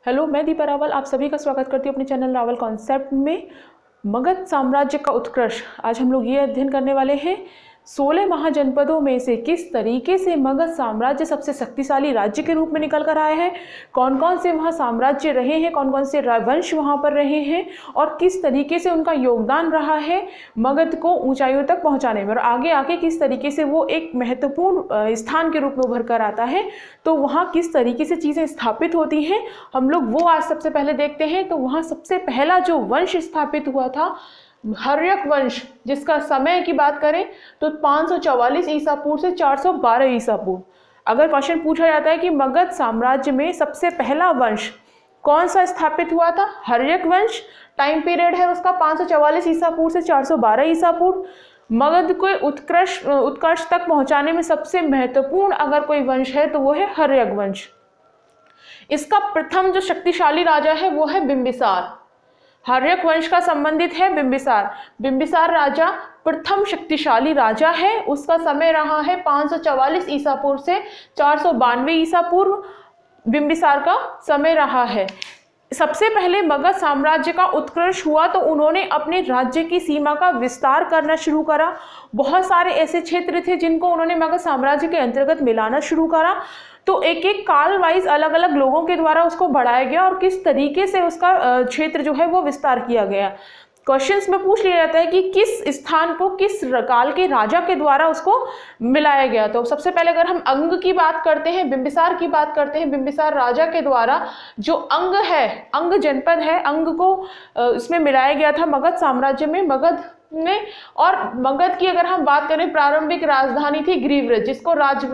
Hello, मैं दीपा रावल आप सभी का स्वागत करती हूँ अपने चैनल रावल कॉन्सेप्ट में। मगध साम्राज्य का उत्कर्ष आज हम लोग ये अध्ययन करने वाले हैं। 16 महाजनपदों में से किस तरीके से मगध साम्राज्य सबसे शक्तिशाली राज्य के रूप में निकल कर आए हैं, कौन कौन से वहाँ साम्राज्य रहे हैं, कौन कौन से वंश वहाँ पर रहे हैं और किस तरीके से उनका योगदान रहा है मगध को ऊंचाइयों तक पहुँचाने में, और आगे आके किस तरीके से वो एक महत्वपूर्ण स्थान के रूप में उभर कर आता है। तो वहाँ किस तरीके से चीज़ें स्थापित होती हैं हम लोग वो आज सबसे पहले देखते हैं। तो वहाँ सबसे पहला जो वंश स्थापित हुआ था हर्यक वंश, जिसका समय की बात करें तो 544 ईसा पूर्व से 412 ईसा पूर्व। अगर क्वेश्चन पूछा जाता है कि मगध साम्राज्य में सबसे पहला वंश कौन सा स्थापित हुआ था, हर्यक वंश, टाइम पीरियड है उसका 544 ईसा पूर्व से 412 ईसा पूर्व। मगध को उत्कर्ष तक पहुंचाने में सबसे महत्वपूर्ण अगर कोई वंश है तो वो है हर्यक वंश। इसका प्रथम जो शक्तिशाली राजा है वो है बिंबिसार। हर्यक वंश का संबंधित है बिंबिसार। बिंबिसार राजा प्रथम शक्तिशाली राजा है। उसका समय रहा है 544 ईसा पूर्व से 492 ईसा पूर्व बिंबिसार का समय रहा है। सबसे पहले मगध साम्राज्य का उत्कर्ष हुआ तो उन्होंने अपने राज्य की सीमा का विस्तार करना शुरू करा। बहुत सारे ऐसे क्षेत्र थे जिनको उन्होंने मगध साम्राज्य के अंतर्गत मिलाना शुरू करा। तो एक एक काल वाइज अलग अलग लोगों के द्वारा उसको बढ़ाया गया और किस तरीके से उसका क्षेत्र जो है वो विस्तार किया गया। क्वेश्चंस में पूछ लिया जाता है कि किस स्थान को किस काल के राजा के द्वारा उसको मिलाया गया। तो सबसे पहले अगर हम अंग की बात करते हैं, बिंबिसार की बात करते हैं, बिंबिसार राजा के द्वारा जो अंग है, अंग जनपद है, अंग को इसमें मिलाया गया था मगध साम्राज्य में, मगध में। और मगध की अगर हम बात करें प्रारंभिक राजधानी थी ग्रीव्रज, जिसको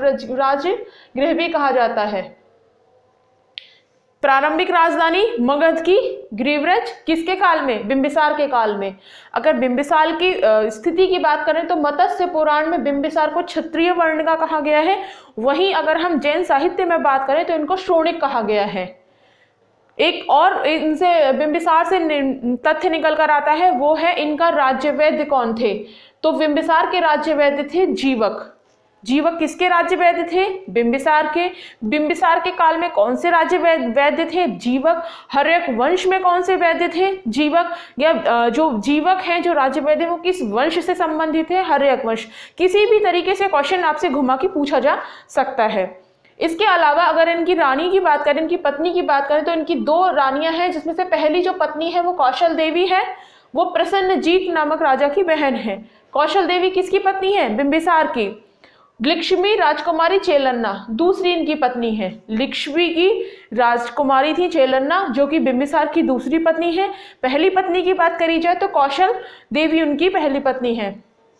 राजगृह भी कहा जाता है। प्रारंभिक राजधानी मगध की ग्रीव्रज, किसके काल में, बिंबिसार के काल में। अगर बिंबिसार की स्थिति की बात करें तो मत्स्य पुराण में बिंबिसार को क्षत्रिय वर्ण का कहा गया है। वहीं अगर हम जैन साहित्य में बात करें तो इनको शोणिक कहा गया है। एक और इनसे बिंबिसार से तथ्य निकल कर आता है, वो है इनका राज्य वैद्य कौन थे। तो बिंबिसार के राज्य वैद्य थे जीवक। जीवक किसके राज्य वैद्य थे, बिंबिसार के। बिंबिसार के काल में कौन से राज्य वैद्य थे, जीवक। हर्यक वंश में कौन से वैद्य थे, जीवक। या जो जीवक हैं जो राज्य वैद्य वो किस वंश से संबंधित है, हर्यक वंश। किसी भी तरीके से क्वेश्चन आपसे घुमा के पूछा जा सकता है। इसके अलावा अगर इनकी रानी की बात करें, इनकी पत्नी की बात करें तो इनकी 2 रानियां हैं, जिसमें से पहली जो पत्नी है वो कौशल देवी है। वो प्रसन्नजीत नामक राजा की बहन है। कौशल देवी किसकी पत्नी है, बिंबिसार की। लिक्ष्मी राजकुमारी चेलन्ना दूसरी इनकी पत्नी है। लिक्ष्मी की राजकुमारी थी चेलन्ना, जो कि बिंबिसार की दूसरी पत्नी है। पहली पत्नी की बात करी जाए तो कौशल देवी उनकी पहली पत्नी है।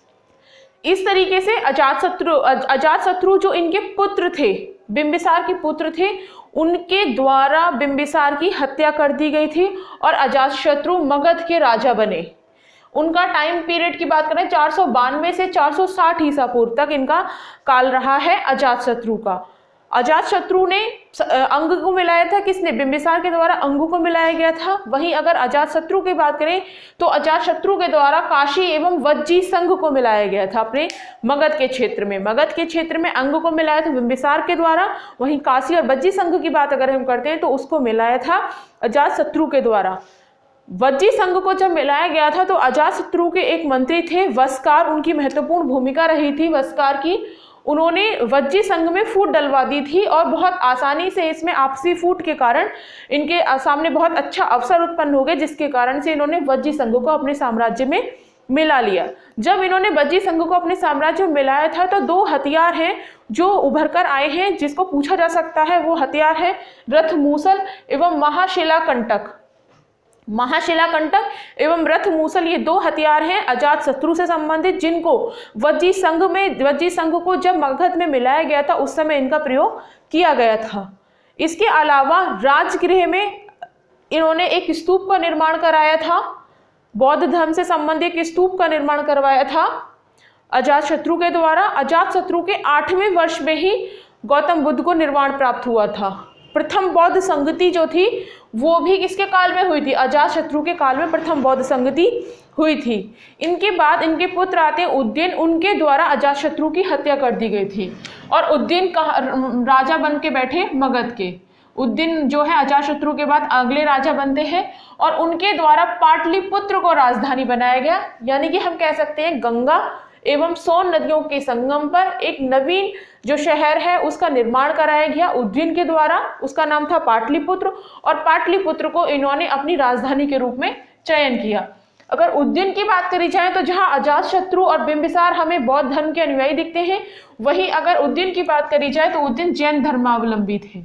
इस तरीके से अजातशत्रु जो इनके पुत्र थे, बिंबिसार के पुत्र थे, उनके द्वारा बिंबिसार की हत्या कर दी गई थी और अजातशत्रु मगध के राजा बने। उनका टाइम पीरियड की बात करें 492 से 460 ईसा पूर्व तक इनका काल रहा है अजातशत्रु का। अजातशत्रु ने अंग को मिलाया था, किसने, बिंबिसार के द्वारा अंगों को मिलाया गया था। वहीं अगर अजातशत्रु की बात करें तो अजातशत्रु के द्वारा काशी एवं वज्जी संघ को मिलाया गया था अपने मगध के क्षेत्र में। मगध के क्षेत्र में अंग को मिलाया था बिंबिसार के द्वारा, वहीं काशी और वज्जी संघ की बात अगर हम करते हैं तो उसको मिलाया था अजातशत्रु के द्वारा। वज्जी संघ को जब मिलाया गया था तो अजातशत्रु के एक मंत्री थे वस्कार, उनकी महत्वपूर्ण भूमिका रही थी वस्कार की। उन्होंने वज्जी संघ में फूट डलवा दी थी और बहुत आसानी से इसमें आपसी फूट के कारण इनके सामने बहुत अच्छा अवसर उत्पन्न हो गए, जिसके कारण से इन्होंने वज्जी संघ को अपने साम्राज्य में मिला लिया। जब इन्होंने वज्जी संघ को अपने साम्राज्य में मिलाया था तो 2 हथियार हैं जो उभर कर आए हैं, जिसको पूछा जा सकता है। वो हथियार है रथ मूसल एवं महाशिलाकंटक। महाशिलाकंटक एवं रथ मूसल, ये 2 हथियार हैं अजातशत्रु से संबंधित, जिनको वज्जी संघ को जब मगध में मिलाया गया था उस समय इनका प्रयोग किया गया था। इसके अलावा राजगृह में इन्होंने एक स्तूप का निर्माण कराया था, बौद्ध धर्म से संबंधित एक स्तूप का निर्माण करवाया था अजातशत्रु के द्वारा। अजातशत्रु के 8वें वर्ष में ही गौतम बुद्ध को निर्वाण प्राप्त हुआ था। प्रथम बौद्ध संगति जो थी वो भी किसके काल में हुई थी, अजातशत्रु के काल में प्रथम बौद्ध संगति हुई थी। इनके बाद इनके पुत्र आते उज्जैन, उनके द्वारा अजातशत्रु की हत्या कर दी गई थी और उज्जैन का राजा बन के बैठे मगध के। उद्दीन जो है अजातशत्रु के बाद अगले राजा बनते हैं और उनके द्वारा पाटलिपुत्र को राजधानी बनाया गया। यानी कि हम कह सकते हैं गंगा एवं सोन नदियों के संगम पर एक नवीन जो शहर है उसका निर्माण कराया गया उज्जैन के द्वारा। उसका नाम था पाटलिपुत्र और पाटलिपुत्र को इन्होंने अपनी राजधानी के रूप में चयन किया। अगर उज्जैन की बात करी जाए तो जहां अजातशत्रु और बिंबिसार हमें बौद्ध धर्म के अनुयायी दिखते हैं, वहीं अगर उज्जैन की बात करी जाए तो उज्जैन जैन धर्मावलंबी थे।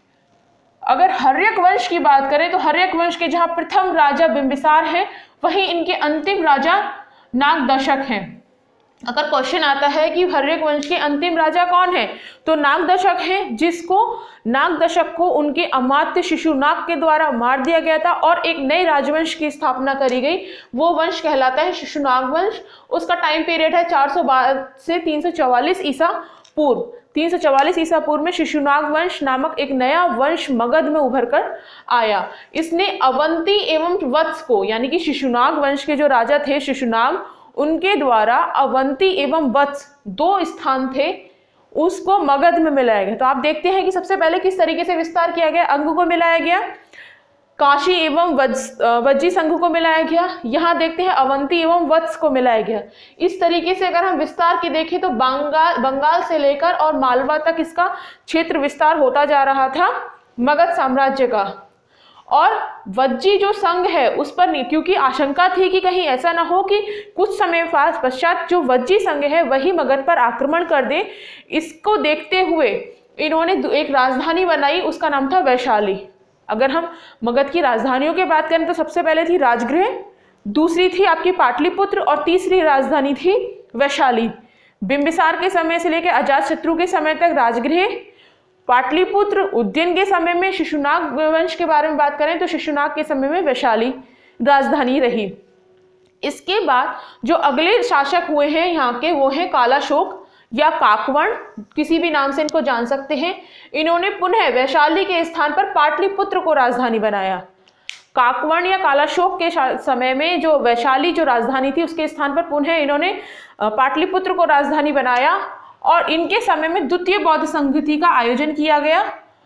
अगर हर्यक वंश की बात करें तो हर्यक वंश के जहां प्रथम राजा बिंबिसार है, वहीं इनके अंतिम राजा नागदशक हैं। अगर क्वेश्चन आता है कि हर्यक वंश के अंतिम राजा कौन है, तो नागदशक है, जिसको नागदशक को उनके अमात्य शिशुनाग के द्वारा मार दिया गया था और एक नए राजवंश की स्थापना करी गई। वो वंश कहलाता है शिशुनाग वंश। उसका टाइम पीरियड है 412 से 344 ईसा पूर्व। 344 ईसा पूर्व में शिशुनाग वंश नामक एक नया वंश मगध में उभर कर आया। इसने अवंती एवं वत्स को, यानी कि शिशुनाग वंश के जो राजा थे शिशुनाग, उनके द्वारा अवंती एवं वत्स दो स्थान थे उसको मगध में मिलाया गया। तो आप देखते हैं कि सबसे पहले किस तरीके से विस्तार किया गया। अंग को मिलाया गया, काशी एवं वज्जी संघ को मिलाया गया, यहाँ देखते हैं अवंती एवं वत्स को मिलाया गया। इस तरीके से अगर हम विस्तार की देखें तो बंगाल से लेकर और मालवा तक इसका क्षेत्र विस्तार होता जा रहा था मगध साम्राज्य का। और वज्जी जो संघ है उस पर नहीं, क्योंकि आशंका थी कि कहीं ऐसा ना हो कि कुछ समय पश्चात जो वज्जी संघ है वही मगध पर आक्रमण कर दे। इसको देखते हुए इन्होंने एक राजधानी बनाई, उसका नाम था वैशाली। अगर हम मगध की राजधानियों की बात करें तो सबसे पहले थी राजगृह, दूसरी थी आपकी पाटलिपुत्र और तीसरी राजधानी थी वैशाली। बिंबिसार के समय से लेकर अजातशत्रु के समय तक राजगृह, पाटलिपुत्र, उज्जैन के समय में शिशुनाग वंश के बारे में बात करें तो शिशुनाग के समय में वैशाली राजधानी रही। इसके बाद जो अगले शासक हुए हैं यहाँ के वो हैं कालाशोक या काकवण, किसी भी नाम से इनको जान सकते हैं। इन्होंने पुनः वैशाली के स्थान पर पाटलिपुत्र को राजधानी बनाया। काकवण या कालाशोक के समय में जो वैशाली जो राजधानी थी उसके स्थान पर पुनः इन्होंने पाटलिपुत्र को राजधानी बनाया और इनके समय में द्वितीय बौद्ध संगति का आयोजन किया गया।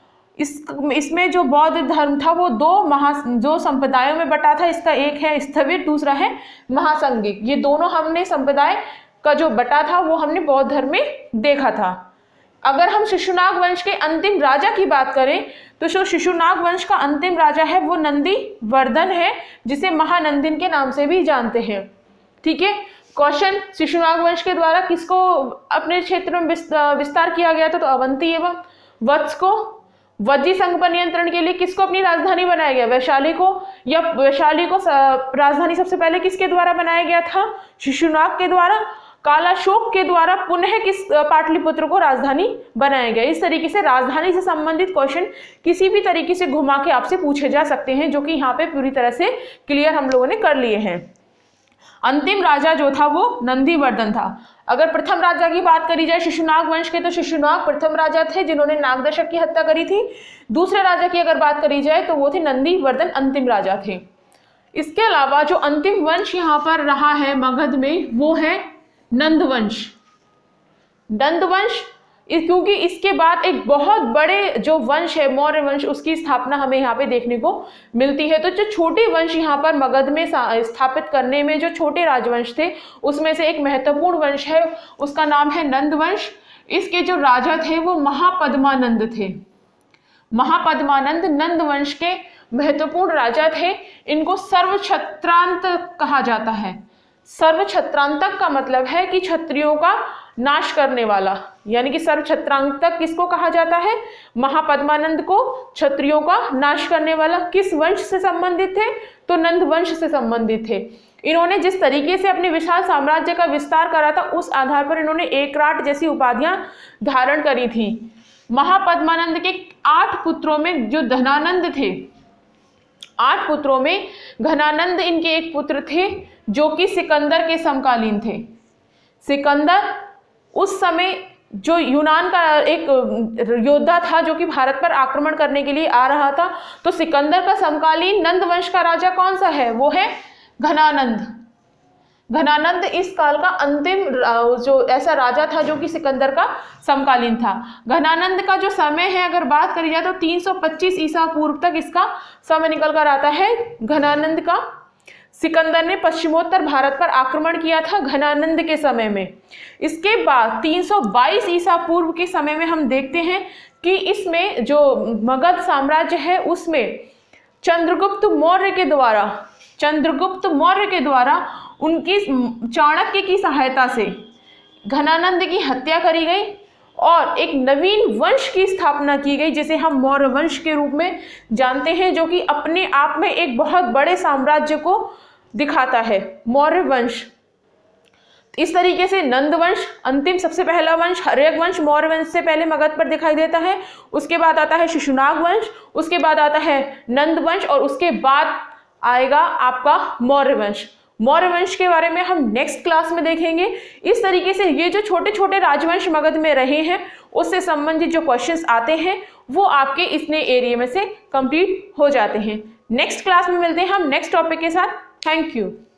इसमें जो बौद्ध धर्म था वो दो संप्रदायों में बटा था। इसका एक है स्थविर, दूसरा है महासंगिक। ये दोनों हमने संप्रदाय का जो बटा था वो हमने बौद्ध धर्म में देखा था। अगर हम शिशुनाग वंश के अंतिम राजा की बात करें तो जो शिशुनाग वंश का अंतिम राजा है वो नंदी वर्धन है, जिसे महानंदिन के नाम से भी जानते हैं। ठीक है, क्वेश्चन, शिशुनाग वंश के द्वारा किसको अपने क्षेत्र में विस्तार किया गया था, तो अवंती एवं वत्स को। वज्जी संघ पर नियंत्रण के लिए किसको अपनी राजधानी बनाया गया, वैशाली को। या वैशाली को राजधानी सबसे पहले किसके द्वारा बनाया गया था, शिशुनाग के द्वारा। कालाशोक के द्वारा पुनः किस पाटलिपुत्र को राजधानी बनाया गया। इस तरीके से राजधानी से संबंधित क्वेश्चन किसी भी तरीके से घुमा के आपसे पूछे जा सकते हैं, जो कि यहाँ पे पूरी तरह से क्लियर हम लोगों ने कर लिए हैं। अंतिम राजा जो था वो नंदीवर्धन था। अगर प्रथम राजा की बात करी जाए शिशुनाग वंश के, तो शिशुनाग प्रथम राजा थे जिन्होंने नागदशक की हत्या करी थी। दूसरे राजा की अगर बात करी जाए तो वो थे नंदीवर्धन, अंतिम राजा थे। इसके अलावा जो अंतिम वंश यहाँ पर रहा है मगध में वो है नंदवंश। नंदवंश क्योंकि इसके बाद एक बहुत बड़े जो वंश है मौर्य वंश, उसकी स्थापना हमें यहाँ पे देखने को मिलती है। तो जो छोटे वंश यहाँ पर मगध में स्थापित करने में जो छोटे राजवंश थे उसमें से एक महत्वपूर्ण वंश है, उसका नाम है नंदवंश। इसके जो राजा थे वो महापद्मानंद थे। महापद्मानंद नंदवंश के महत्वपूर्ण राजा थे। इनको सर्वक्षत्रांतक कहा जाता है। सर्वक्षत्रांतक का मतलब है कि क्षत्रियों का नाश करने वाला, यानी कि सर्वक्षत्रांतक किसको कहा जाता है, महापद्मानंद को, क्षत्रियों का नाश करने वाला। किस वंश से संबंधित थे, तो नंद वंश से संबंधित थे। इन्होंने जिस तरीके से अपने विशाल साम्राज्य का विस्तार करा था उस आधार पर इन्होंने एकराट जैसी उपाधियां धारण करी थी। महापद्मानंद के 8 पुत्रों में जो धनानंद थे, 8 पुत्रों में घनानंद इनके एक पुत्र थे जो कि सिकंदर के समकालीन थे। सिकंदर उस समय जो यूनान का एक योद्धा था जो कि भारत पर आक्रमण करने के लिए आ रहा था। तो सिकंदर का समकालीन नंद वंश का राजा कौन सा है, वो है घनानंद। घनानंद इस काल का अंतिम जो ऐसा राजा था जो कि सिकंदर का समकालीन था। घनानंद का जो समय है अगर बात करी जाए तो 325 ईसा पूर्व तक इसका समय निकल कर आता है। घनानंद का सिकंदर ने पश्चिमोत्तर भारत पर आक्रमण किया था घनानंद के समय में। इसके बाद 322 ईसा पूर्व के समय में हम देखते हैं कि इसमें जो मगध साम्राज्य है उसमें चंद्रगुप्त मौर्य के द्वारा उनकी चाणक्य की सहायता से घनानंद की हत्या करी गई और एक नवीन वंश की स्थापना की गई जिसे हम मौर्य वंश के रूप में जानते हैं, जो कि अपने आप में एक बहुत बड़े साम्राज्य को दिखाता है, मौर्य वंश। इस तरीके से नंद वंश अंतिम सबसे पहला वंश, हर्यक वंश मौर्य वंश से पहले मगध पर दिखाई देता है। उसके बाद आता है शिशुनाग वंश, उसके बाद आता है नंद वंश और उसके बाद आएगा आपका मौर्य वंश। मौर्य वंश के बारे में हम नेक्स्ट क्लास में देखेंगे। इस तरीके से ये जो छोटे छोटे राजवंश मगध में रहे हैं उससे संबंधित जो क्वेश्चंस आते हैं वो आपके इतने एरिया में से कंप्लीट हो जाते हैं। नेक्स्ट क्लास में मिलते हैं हम नेक्स्ट टॉपिक के साथ। Thank you.